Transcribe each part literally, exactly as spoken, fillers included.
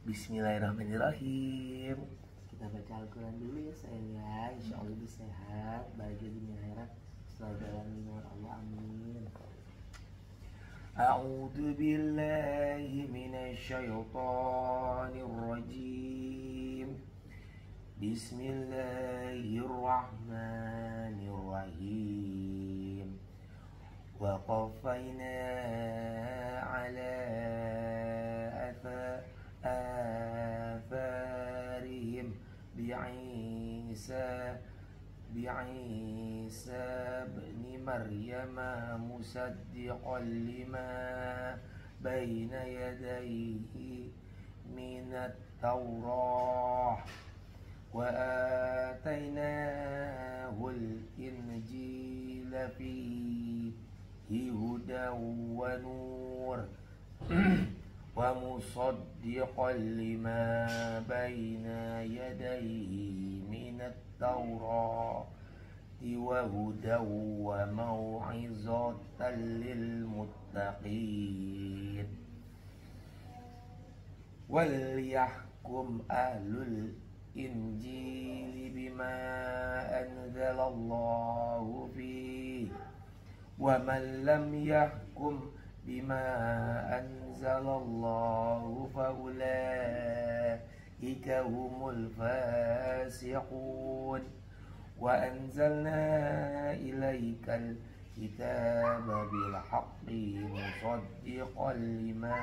Bismillahirrahmanirrahim. Kita baca Al-Quran dulu ya sayang ya. Insya Allah lebih sehat, bahagia dunia akhirat, selalu dalam lindungan Allah. Amin. A'udzu billahi minasy syaithanir rajim. Bismillahirrahmanirrahim. Wa qaffayna ala atharihim bi'isa bi'isa ibni Maryam musaddiqan lima baina yadayhi minat Taurah wa atainahul injila fihi hudan wa nur wa musaddiqan lima baina yadayhi minat Taurah wa hudan wa mau'izatan lil muttaqin. Wal yahkum ahlul injili bima anzalallahu fihi wa man lam yahkum bima anzalallahu fa ulaika humul fasiqun. Wa anzalna ilaikal kitaba bil haqqi musaddiqan lima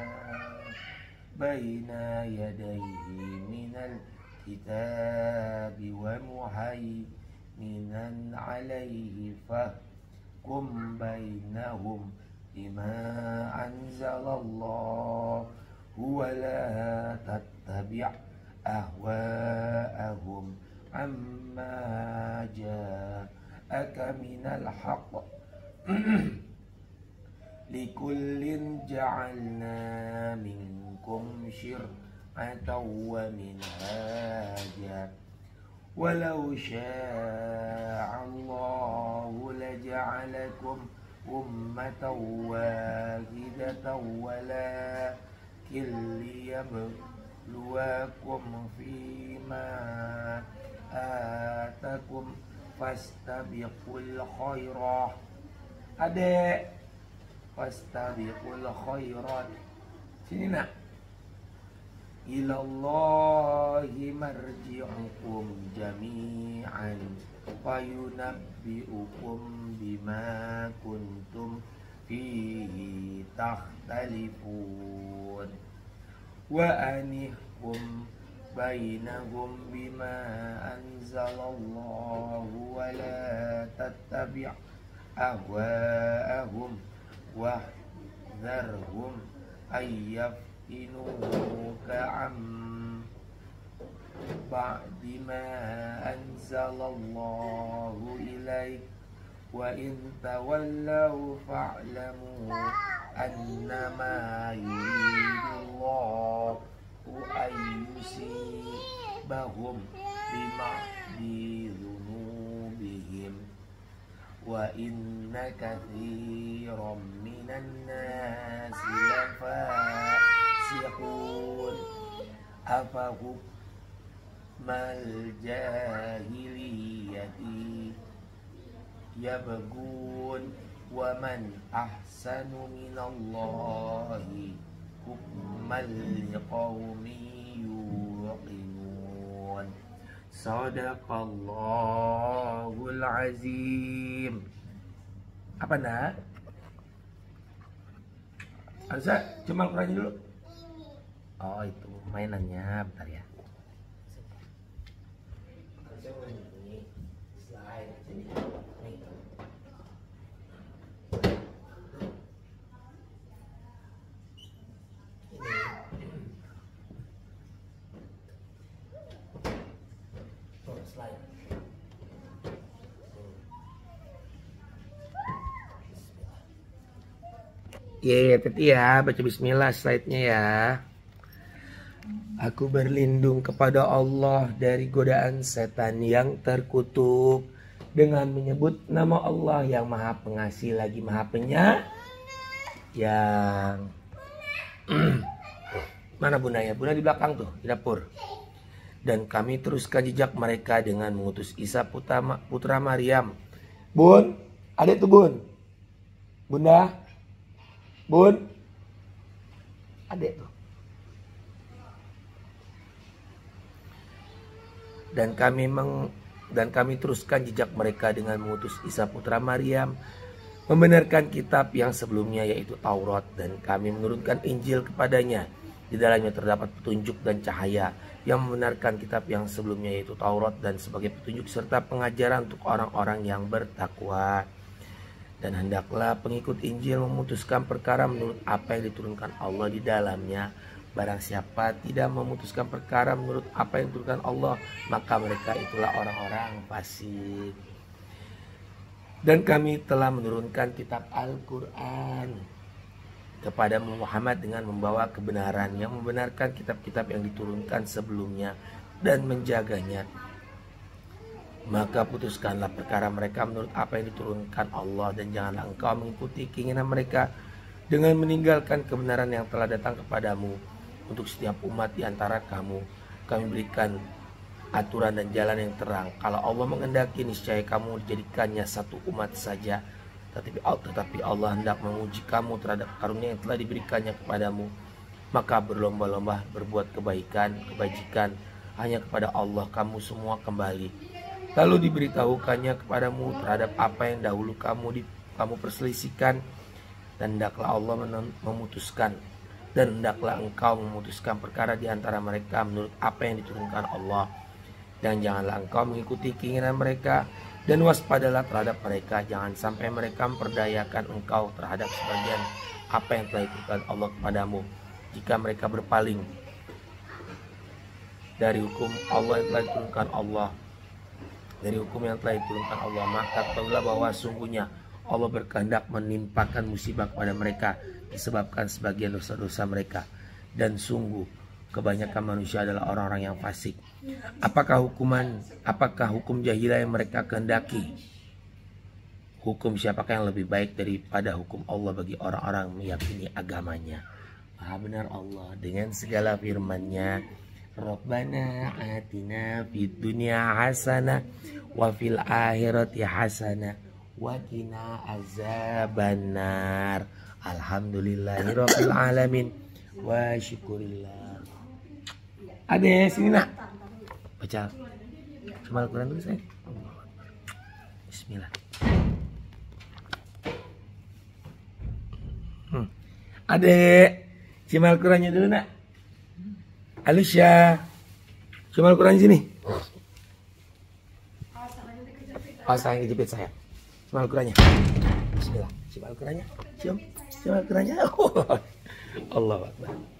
baina yadayhi minal kitabi wa muhaiminan alaihi fahkum bainahum bima anzalallahu wa la tattabi' ahwa'ahum amma ja'aka minal haqq likullin ja'alna minkum syir'atan wa minhaja walau syaa Allahu laja'alakum ummatan wahidatan walakin liyabluwakum fima atakum fastabiqul khairat. Adek, fastabiqul khairat. Sini nak. Ilallahi marji'ukum jami'an fayunabbi'ukum bima kuntum fihi takhtalifun wa anihkum bainahum bima anzalallahu wa la tattabi' ahwa'ahum wahdharhum ayyaftinuka am ba'di ma anzalallahu ilaik wa in tawallaw fa'lamu annama yuridullahu ayyusibahum bima'di dhunubihim wa inna katsiran minan nasi lafasiqun afahum mal jahiliyati yabghun wa man ahsanu minallahi hukman liqaumin yuqinun. Sadaqallahul azim. Apa nak? Arza, cuma Al-Quran dulu. Oh itu mainannya, bentar ya. Ini slide sini. Ya, teti ya, baca bismillah slide-nya ya. Aku berlindung kepada Allah dari godaan setan yang terkutuk dengan menyebut nama Allah yang Maha Pengasih lagi Maha Penyayang. Mana bundanya? Bunda di belakang tuh, di dapur. Dan kami teruskan jejak mereka dengan mengutus Isa putra, putra Maryam. Bun, adik tuh bun. Bunda, bun, adik tuh. Dan kami meng, dan kami teruskan jejak mereka dengan mengutus Isa putra Maryam, membenarkan kitab yang sebelumnya yaitu Taurat, dan kami menurunkan Injil kepadanya. Di dalamnya terdapat petunjuk dan cahaya yang membenarkan kitab yang sebelumnya yaitu Taurat, dan sebagai petunjuk serta pengajaran untuk orang-orang yang bertakwa. Dan hendaklah pengikut Injil memutuskan perkara menurut apa yang diturunkan Allah di dalamnya. Barang siapa tidak memutuskan perkara menurut apa yang diturunkan Allah, maka mereka itulah orang-orang fasik. Dan kami telah menurunkan kitab Al-Quran kepada Muhammad dengan membawa kebenaran yang membenarkan kitab-kitab yang diturunkan sebelumnya dan menjaganya. Maka putuskanlah perkara mereka menurut apa yang diturunkan Allah, dan janganlah engkau mengikuti keinginan mereka dengan meninggalkan kebenaran yang telah datang kepadamu. Untuk setiap umat di antara kamu kami berikan aturan dan jalan yang terang. Kalau Allah menghendaki, niscaya kamu dijadikannya satu umat saja. Tetapi, tetapi Allah hendak menguji kamu terhadap karunia yang telah diberikannya kepadamu. Maka berlomba-lomba berbuat kebaikan, kebajikan. Hanya kepada Allah kamu semua kembali. Lalu diberitahukannya kepadamu terhadap apa yang dahulu kamu di, kamu perselisihkan. Dan hendaklah Allah memutuskan. Dan hendaklah engkau memutuskan perkara di antara mereka menurut apa yang diturunkan Allah. Dan janganlah engkau mengikuti keinginan mereka, dan waspadalah terhadap mereka. Jangan sampai mereka memperdayakan engkau terhadap sebagian apa yang telah diturunkan Allah kepadamu. Jika mereka berpaling dari hukum Allah yang telah diturunkan Allah, dari hukum yang telah diturunkan Allah, maka ketahuilah bahwa sungguhnya Allah berkehendak menimpakan musibah kepada mereka disebabkan sebagian dosa-dosa mereka, dan sungguh kebanyakan manusia adalah orang-orang yang fasik. Apakah hukuman, apakah hukum jahilah yang mereka kehendaki? Hukum siapakah yang lebih baik daripada hukum Allah bagi orang-orang meyakini agamanya? Maha benar Allah dengan segala firman-Nya. Rabbana atina fid dunya hasanah wa fil akhirati hasanah wa qina azabannar. Alhamdulillahirabbil alamin wa syukurillah. Ade sini nak baca Al Quran dulu saya. Bismillah. hmm. Ade simak Al-Qurannya dulu nak. Alicia simak Al-Quran sini. Oh sayang kejepit saya. Simak Al-Qurannya. Bismillah. Simak Al-Qurannya. Simak Simak Al-Qurannya. Allah Akbar.